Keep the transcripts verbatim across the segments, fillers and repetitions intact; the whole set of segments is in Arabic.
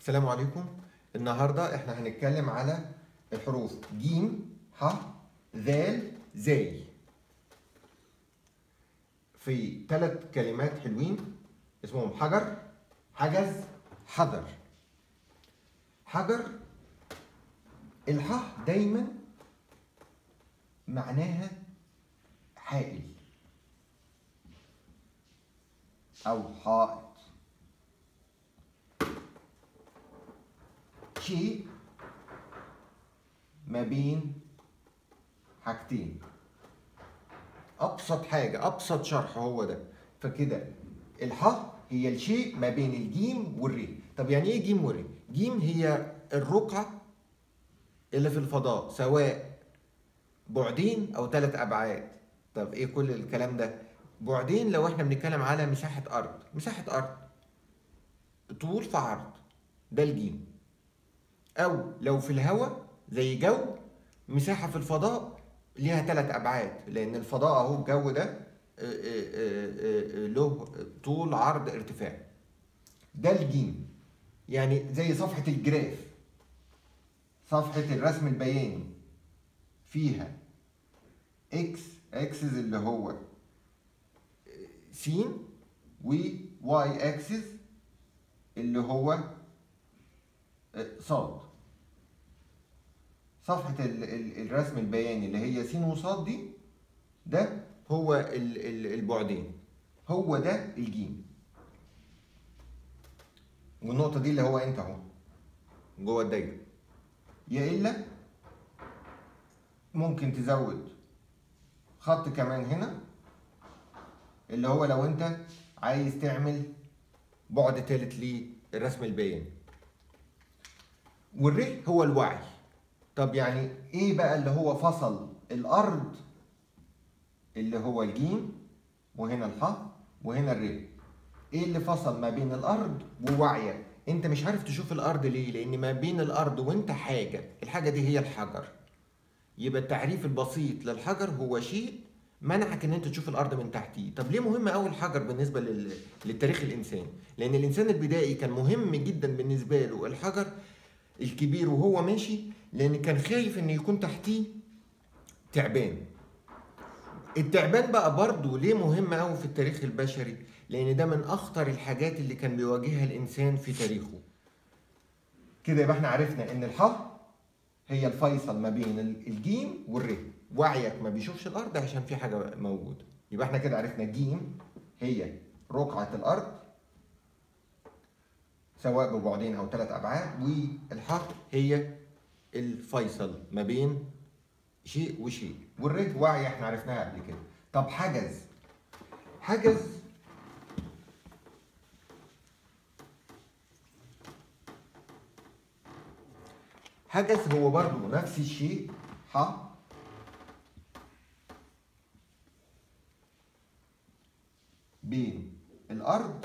السلام عليكم. النهارده احنا هنتكلم على الحروف ج ح ذال زاي في ثلاث كلمات حلوين اسمهم حجر، حجز، حذر. حجر الح دايما معناها حائل او حائط، شيء ما بين حاجتين. ابسط حاجه، ابسط شرح هو ده. فكده الح هي الشيء ما بين الجيم والري. طب يعني ايه جيم وري؟ جيم هي الرقعه اللي في الفضاء، سواء بعدين او ثلاث ابعاد. طب ايه كل الكلام ده؟ بعدين لو احنا بنتكلم على مساحه ارض، مساحه ارض طول في عرض، ده الجيم. او لو في الهواء زي جو، مساحه في الفضاء ليها ثلاث ابعاد، لان الفضاء اهو الجو ده له طول عرض ارتفاع، ده الجيم. يعني زي صفحه الجراف، صفحه الرسم البياني فيها اكس اكسس اللي هو س، وواي اكسس اللي هو صاد. صفحة الرسم البياني اللي هي س وصاد دي، ده هو البعدين، هو ده الجيم. والنقطة دي اللي هو انت اهو جوه الدايرة. يا الا ممكن تزود خط كمان هنا، اللي هو لو انت عايز تعمل بعد تالت للرسم البياني. والري هو الوعي. طب يعني ايه بقى اللي هو فصل الارض، اللي هو الجيم وهنا الح وهنا الري؟ ايه اللي فصل ما بين الارض ووعيك؟ انت مش عارف تشوف الارض ليه؟ لان ما بين الارض وانت حاجه، الحاجه دي هي الحجر. يبقى التعريف البسيط للحجر هو شيء منعك ان انت تشوف الارض من تحتيه. طب ليه مهم قوي الحجر بالنسبه لل... للتاريخ الانساني؟ لان الانسان البدائي كان مهم جدا بالنسبه له الحجر الكبير وهو ماشي، لان كان خايف ان يكون تحتيه تعبان. التعبان بقى برضه ليه مهم قوي في التاريخ البشري؟ لان ده من اخطر الحاجات اللي كان بيواجهها الانسان في تاريخه. كده يبقى احنا عرفنا ان الح هي الفيصل ما بين الجيم والري. وعيك ما بيشوفش الارض عشان في حاجه موجوده. يبقى احنا كده عرفنا الجيم هي رقعه الارض سواء ببعدين او ثلاث ابعاد، والح هي الفيصل ما بين شيء وشيء. والري وعي احنا عرفناها قبل كده. طب حجز، حجز حجز هو برضو نفس الشيء، ح بين الارض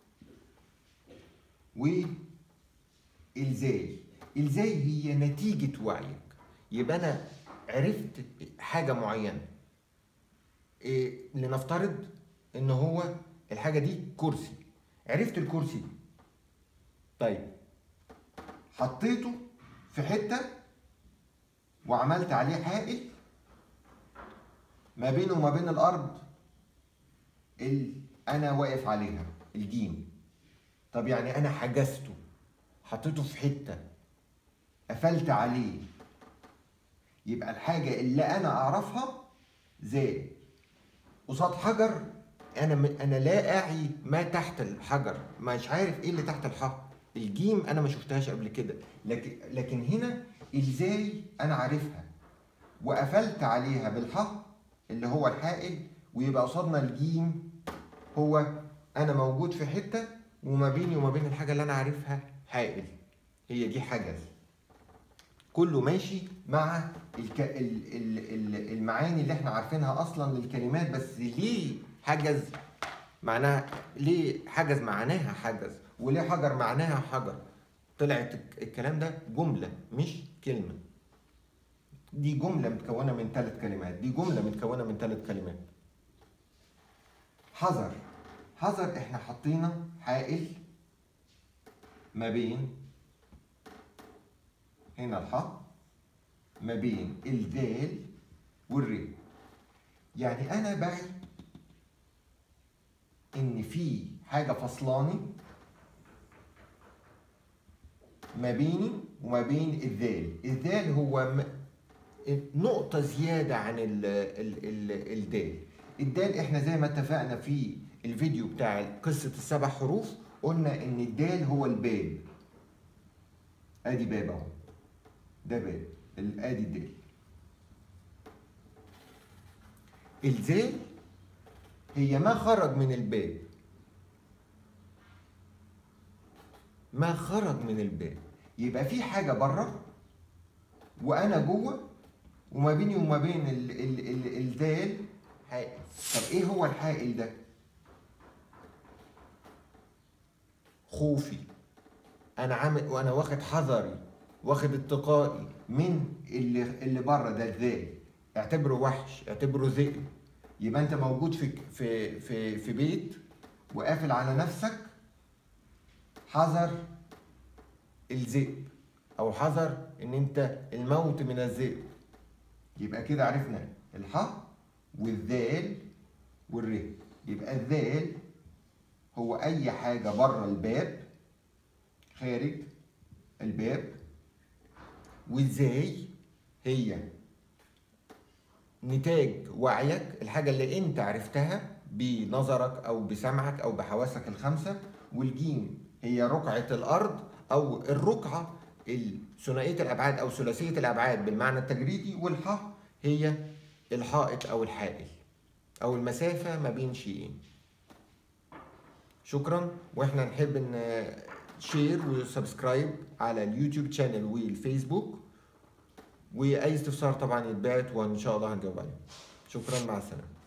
والزاي. الزاي هي نتيجة وعيك. يبقى انا عرفت حاجة معينة. إيه، لنفترض ان هو الحاجة دي كرسي، عرفت الكرسي. طيب حطيته في حتة وعملت عليه حائل ما بينه وما بين الارض اللي انا واقف عليها، الجيم. طب يعني انا حجزته، حطيته في حته، قفلت عليه. يبقى الحاجه اللي انا اعرفها زي قصاد حجر، انا انا لا اعي ما تحت الحجر، مش عارف ايه اللي تحت الحجر. الجيم انا ما شفتهاش قبل كده، لكن لكن هنا ازاي انا عارفها وقفلت عليها بالح اللي هو الحائل، ويبقى قصادنا الجيم هو انا موجود في حته وما بيني وما بين الحاجه اللي انا عارفها حائل. هي دي حجز. كله ماشي مع الك... ال... ال... ال... المعاني اللي احنا عارفينها اصلا للكلمات. بس ليه حجز معناها، ليه حجز معناها حجز، وليه حجر معناها حجر؟ طلعت الكلام ده جمله مش كلمه. دي جمله متكونه من ثلاث كلمات، دي جمله متكونه من ثلاث كلمات. حذر، حذر احنا حطينا حائل ما بين هنا الحاء ما بين الذال والر. يعني انا بعي ان في حاجه فصلاني ما بيني وما بين الذال. الذال هو نقطه زياده عن ال ال ال الدال. الدال احنا زي ما اتفقنا في الفيديو بتاع قصه السبع حروف، قلنا ان الدال هو الباب. ادي باب اهو، ده باب، ادي الدال. الذال هي ما خرج من الباب، ما خرج من الباب. يبقى في حاجه بره وانا جوه، وما بيني وما بين ال ال ال الذال حائل. طب ايه هو الحائل ده؟ خوفي. انا عامل وانا واخد حذري، واخد اتقائي من اللي اللي بره ده الذال. اعتبره وحش، اعتبره ذئب. يبقى انت موجود في في في في بيت وقافل على نفسك، حذر الذئب او حذر ان انت الموت من الذئب. يبقى كده عرفنا الحاء والذال والر. يبقى الذال هو اي حاجه بره الباب، خارج الباب. وازاي هي نتاج وعيك، الحاجة اللي انت عرفتها بنظرك او بسمعك او بحواسك الخمسة. والجيم هي رقعة الارض او الرقعة ثنائية الابعاد او ثلاثية الابعاد بالمعنى التجريدي. والحاء هي الحائط او الحائل او المسافة ما بين شيئين. شكرا. واحنا نحب ان شير وسبسكرايب على اليوتيوب شانل والفيسبوك، واي استفسار طبعا يتبعت وان شاء الله هنجاوب عليه. شكرا، مع السلامه.